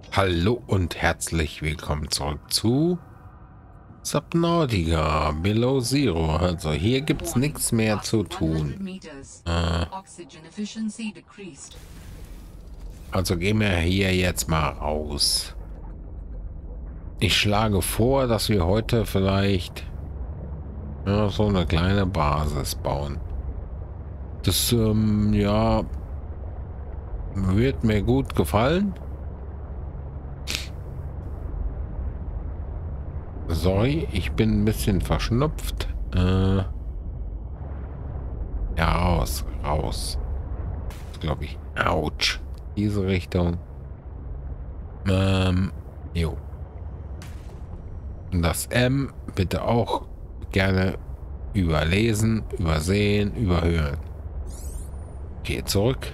Hallo und herzlich willkommen zurück zu Subnautica Below Zero. Also hier gibt's nichts mehr zu tun. Also gehen wir hier jetzt mal raus. Ich schlage vor, dass wir heute vielleicht so eine kleine Basis bauen. Das ja, wird mir gut gefallen. Sorry, ich bin ein bisschen verschnupft. Ja, raus. Glaube ich. Autsch. Diese Richtung. Jo. Und das M bitte auch gerne überlesen, übersehen, überhören. Okay, zurück.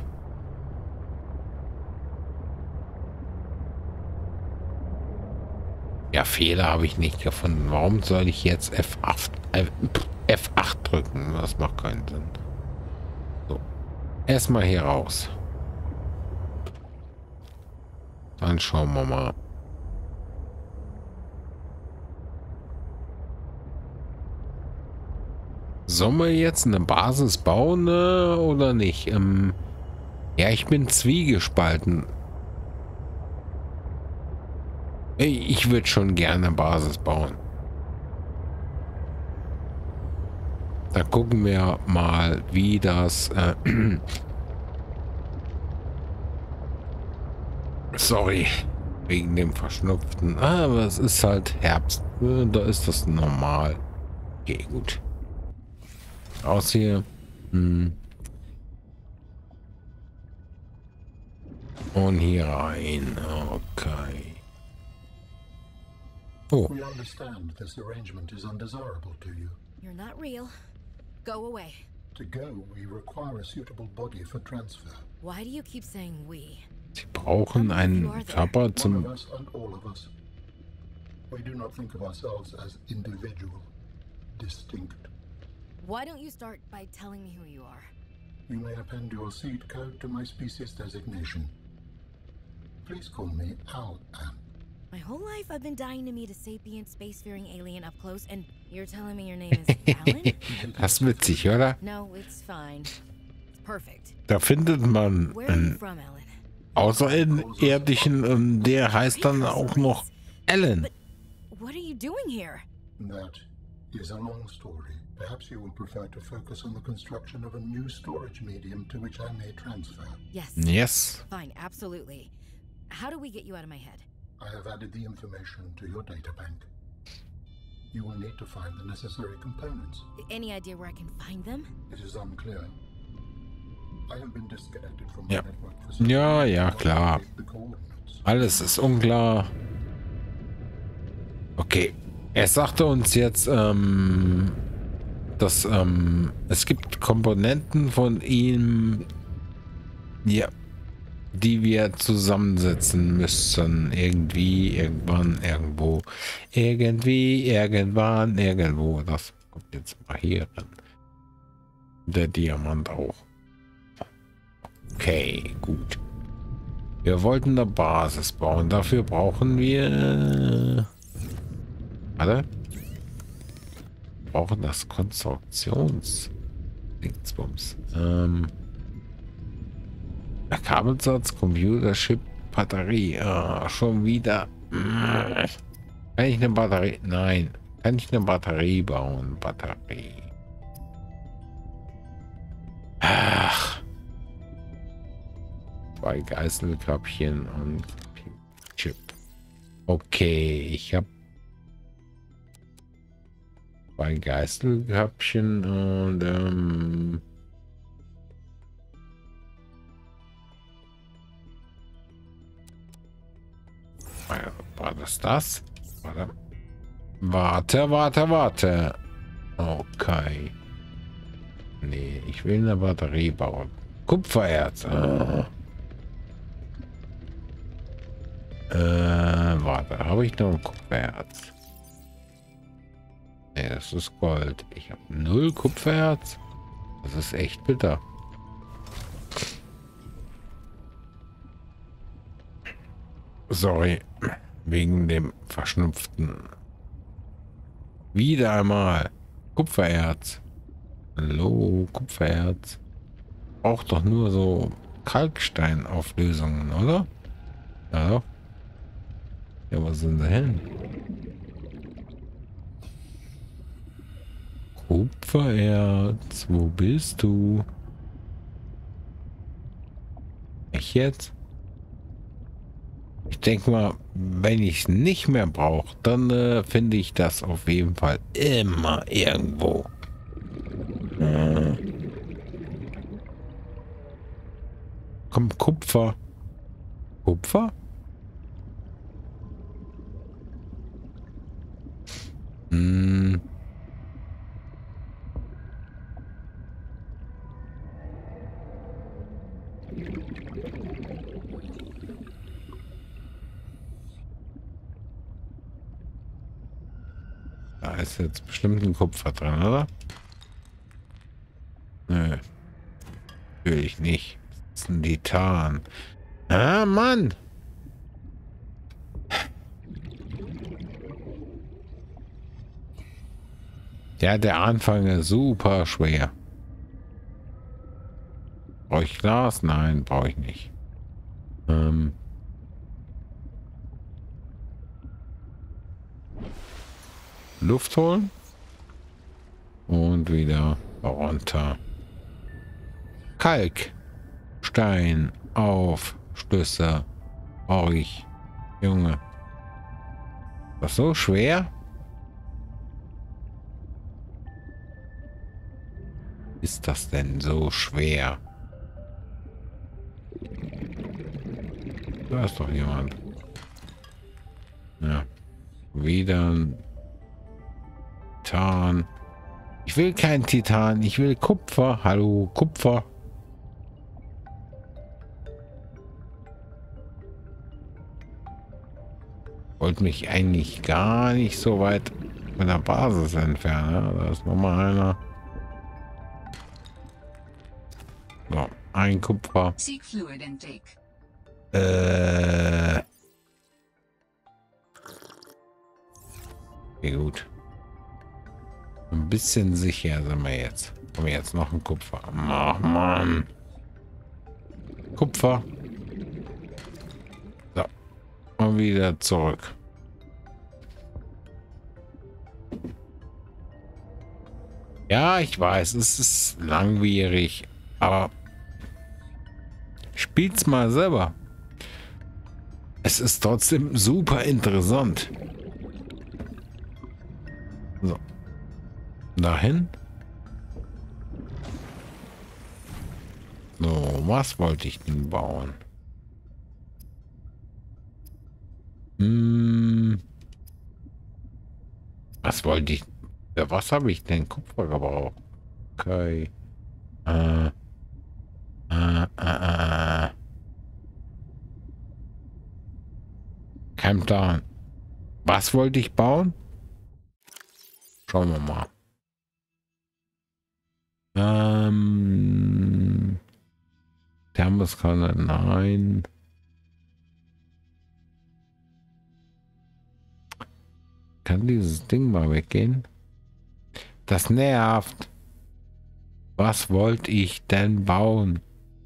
Ja, Fehler habe ich nicht gefunden. Warum soll ich jetzt F8 drücken? Das macht keinen Sinn. So. Erstmal hier raus. Dann schauen wir mal. Sollen wir jetzt eine Basis bauen oder nicht? Ja, ich bin zwiegespalten. Ich würde schon gerne Basis bauen. Da gucken wir mal, wie das... sorry, wegen dem Verschnupften. Aber es ist halt Herbst. Da ist das normal. Okay, gut. Raus hier. Und hier rein. Okay. Oh. We understand this arrangement is undesirable to you. You're not real. Go away. To go, we require a suitable body for transfer. Why do you keep saying we? Sie brauchen einen Körper One zum... of us and all of us. We do not think of ourselves as individual, distinct. Why don't you start by telling me who you are? You may append your seed code to my species designation. Please call me Al-An. My whole life I've been dying to meet a sapient spacefaring alien up close, and you're telling me your name is Alan? Das ist witzig, oder? No, it's fine. It's perfect. Da findet man Where are you einen from, Alan? Außerirdischen und der heißt dann auch noch Alan. But what are you doing here? That is a long story. Perhaps you will prefer to focus on the construction of a new storage medium to which I may transfer. Yes. Yes. Fine, absolutely. How do we get you out of my head? I have added the information to your data bank. You will need to find the necessary components. Any idea where I can find them? It is unclear. I have been disconnected from the Ja. network for some Ja, time. ja, klar. The coordinates. Alles ist unklar. Okay. Er sagte uns jetzt, dass es gibt Komponenten von ihm, ja, die wir zusammensetzen müssen. Irgendwie, irgendwann, irgendwo. Irgendwie, irgendwann, irgendwo. Das kommt jetzt mal hier ran. Der Diamant auch. Okay, gut. Wir wollten eine Basis bauen. Dafür brauchen wir... Warte. Wir brauchen das Konstruktions-Dingsbums. Kabelsatz, Computerchip, Batterie. Schon wieder. Kann ich eine Batterie? Nein. Kann ich eine Batterie bauen? Batterie. Ach. 2 Geißelköpfchen und Chip. Okay, ich habe 2 Geißelköpfchen und war das? Warte. Okay. Nee, ich will eine Batterie bauen. Kupfererz. Warte, habe ich noch ein Kupfererz? Nee, das ist Gold. Ich habe 0 Kupfererz. Das ist echt bitter. Sorry, wegen dem Verschnupften. Wieder einmal. Kupfererz. Hallo, Kupfererz. Braucht doch nur so Kalksteinauflösungen, oder? Ja, doch. Ja, was sind sie hin? Kupfererz, wo bist du? Ich jetzt? Ich denke mal, wenn ich es nicht mehr brauche, dann finde ich das auf jeden Fall immer irgendwo. Komm, Kupfer. Kupfer? Hm. Da ist jetzt bestimmt ein Kupfer drin, oder? Nö. Natürlich nicht. Das ist ein Titan. Ah, Mann! Ja, der Anfang ist super schwer. Brauche ich Glas? Nein, brauche ich nicht. Luft holen. Und wieder runter. Kalk. Stein. Auf. Schlüssel. Brauche ich. Junge. Ist das so schwer? Ist das denn so schwer? Da ist doch jemand. Ja. Wieder ein Titan. Ich will keinen Titan. Ich will Kupfer. Hallo, Kupfer. Wollte mich eigentlich gar nicht so weit von der Basis entfernen. Da ist nochmal einer. So, ein Kupfer. Okay, gut. Ein bisschen sicher sind wir jetzt. Haben wir jetzt noch ein Kupfer? Ach, Mann. Kupfer. So. Und wieder zurück. Ja, ich weiß, es ist langwierig, aber spielt's mal selber. Es ist trotzdem super interessant. So. Dahin. So, was wollte ich denn bauen? Was wollte ich? Ja, was habe ich denn? Kupfer gebraucht. Okay. Kein Plan. Was wollte ich bauen? Schauen wir mal. Thermoskanne, nein. Kann dieses Ding mal weggehen? Das nervt. Was wollte ich denn bauen?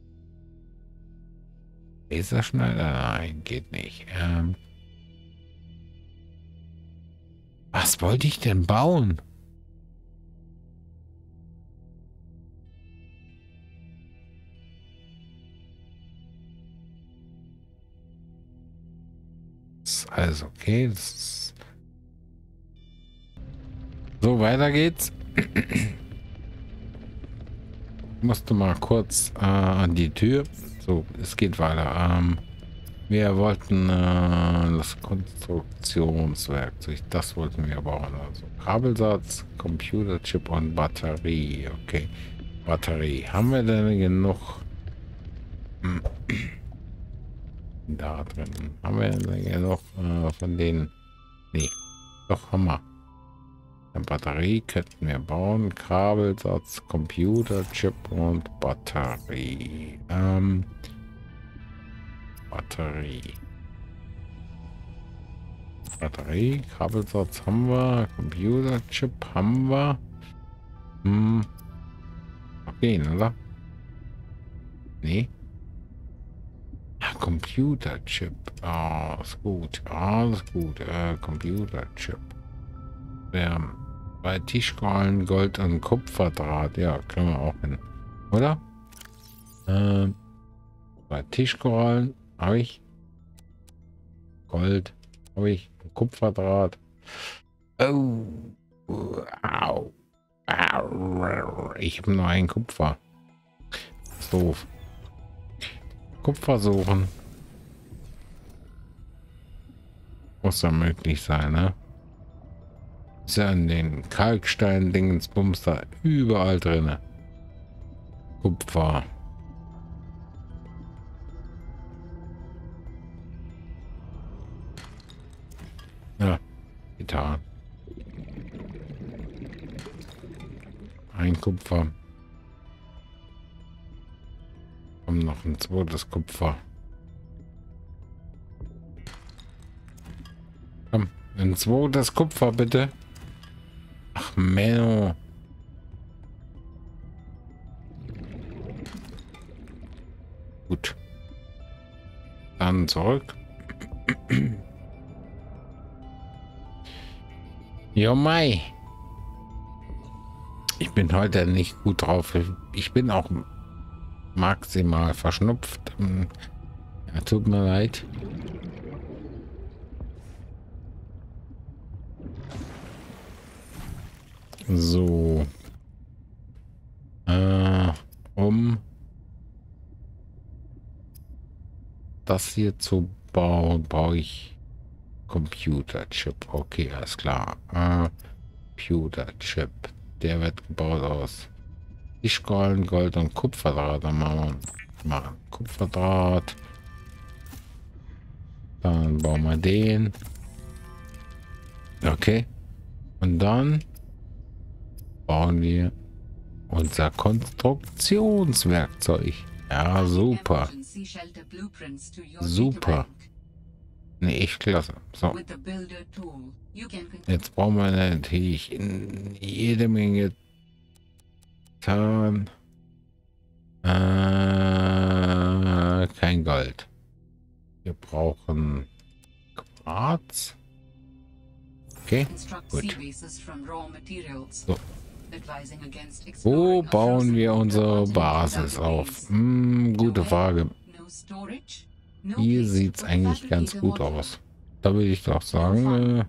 Laserschneider? Nein, geht nicht. Was wollte ich denn bauen? Ist alles okay. So, weiter geht's. Ich musste mal kurz an die Tür. So, es geht weiter. Wir wollten das Konstruktionswerkzeug, das wollten wir bauen. Also Kabelsatz, Computerchip und Batterie. Okay, Batterie. Haben wir denn genug da drin? Haben wir denn genug von denen? Nee, doch, haben wir. Eine Batterie könnten wir bauen. Kabelsatz, Computerchip und Batterie. Batterie. Batterie, Kabelsatz haben wir, Computerchip haben wir. Okay, oder? Nee. Ja, Computerchip. Ah, ist gut. Alles gut. Computerchip. Ja, bei Tischkorallen, Gold und Kupferdraht. Ja, können wir auch hin. Oder? Bei Tischkorallen habe ich Gold. Habe ich Kupferdraht. Oh. Au. Au. Ich habe nur einen Kupfer. Ist doof. Kupfer suchen. Muss ja möglich sein, ne? Ist ja in den Kalkstein-Dingensbums da überall drin. Kupfer. Ja, getan. Ein Kupfer. Kommt noch ein zweites Kupfer. Komm, ein zweites Kupfer bitte. Ach, Menno. Gut. Dann zurück. Jo, Mai. Ich bin heute nicht gut drauf. Ich bin auch maximal verschnupft. Ja, tut mir leid. So. Um das hier zu bauen, brauche ich Computerchip. Okay, alles klar. Computerchip. Der wird gebaut aus Tischkorallen, Gold und Kupferdraht. Dann machen wir Kupferdraht. Dann bauen wir den. Okay. Und dann bauen wir unser Konstruktionswerkzeug. Ja, super. Super. Nee, echt klasse. So. Jetzt brauchen wir natürlich jede Menge Tarn. Kein Gold. Wir brauchen Quarz. Okay, gut. So. Wo bauen wir unsere Basis auf? Gute Frage. Hier sieht es eigentlich ganz gut aus. Da würde ich doch sagen,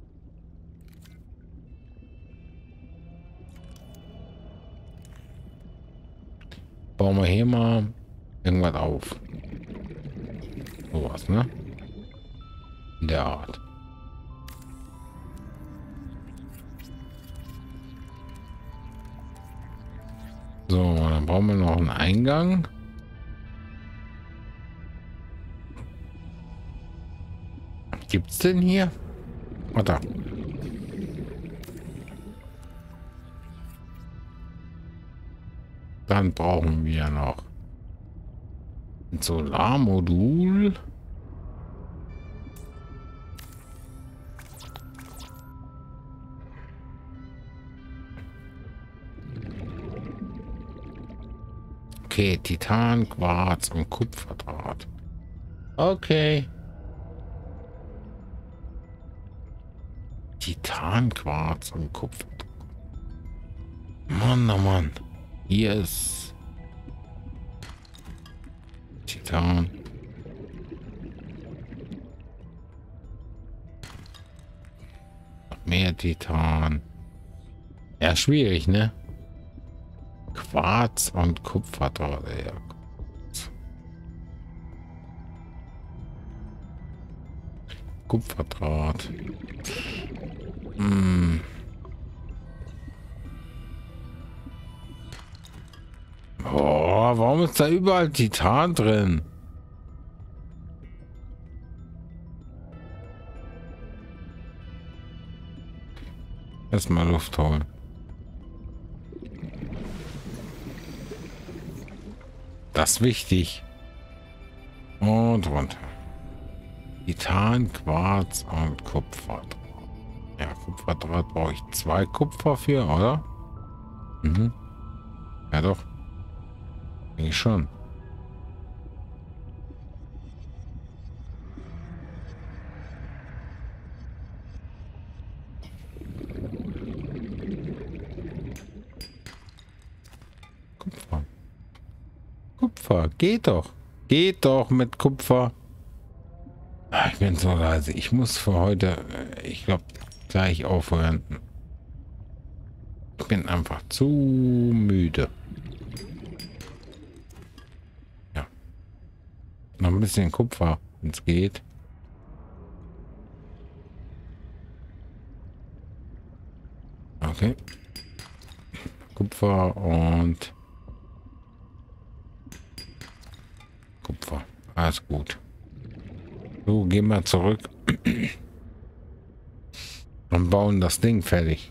bauen wir hier mal irgendwas auf. Sowas, ne? In der Art. So, dann brauchen wir noch einen Eingang. Gibt's denn hier? Oder? Dann brauchen wir noch ein Solarmodul. Okay, Titan, Quarz und Kupferdraht. Okay. Titan, Quarz und Kupferdraht. Mann, oh Mann. Hier ist Titan. Noch mehr Titan. Ja, schwierig, ne? Quarz und Kupferdraht. Ja. Kupferdraht. Oh, warum ist da überall Titan drin? Erstmal Luft holen. Das ist wichtig. Und runter. Titan, Quarz und Kupferdraht. Ja, Kupferdraht brauche ich 2 Kupfer für, oder? Mhm. Ja doch. Denke ich schon. Kupfer. Kupfer, geht doch. Geht doch mit Kupfer. Ah, ich bin so leise. Ich muss für heute, ich glaube, gleich aufhören. Ich bin einfach zu müde. Ja. Noch ein bisschen Kupfer, wenn es geht. Okay. Kupfer und Kupfer. Alles gut. So, gehen wir zurück und bauen das Ding fertig.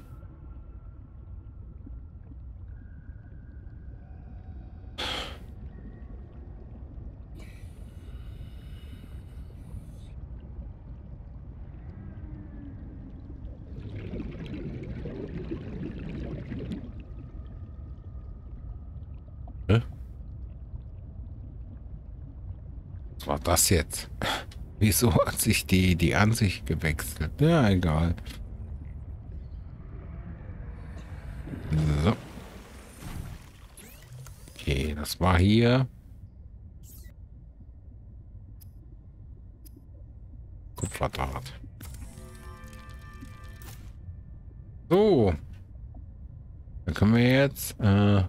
Hä? Was war das jetzt? Wieso hat sich die Ansicht gewechselt? Ja, egal. So. Okay, das war hier. Kupferdraht. So. Dann können wir jetzt... Nö.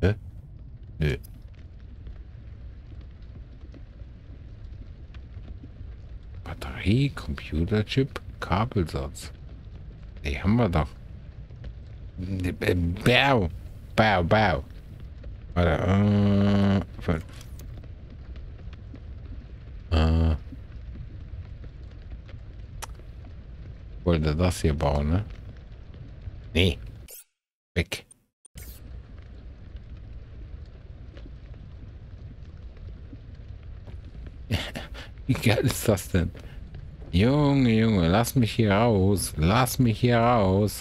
Batterie, Computerchip, Kabelsatz. Die haben wir doch. Bau. Bau. Warte, 5. Wollte das hier bauen, ne? Nee. Weg. Wie geil ist das denn? Junge, lass mich hier raus. Lass mich hier raus.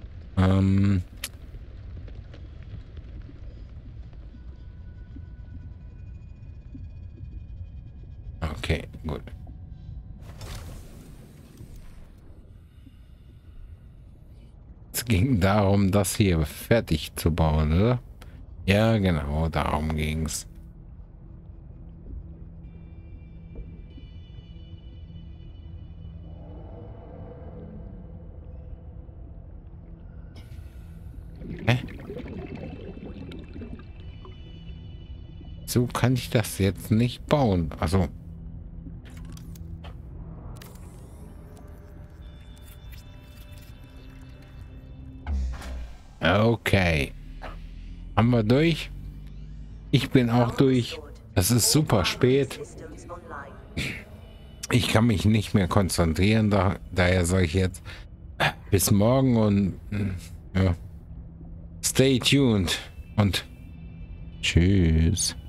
Okay, gut. Es ging darum, das hier fertig zu bauen, oder? Ja, genau, darum ging's. Hä? So kann ich das jetzt nicht bauen. Also. Okay. Haben wir durch? Ich bin auch durch. Es ist super spät. Ich kann mich nicht mehr konzentrieren. Daher sage ich jetzt bis morgen und ja. Stay tuned und tschüss.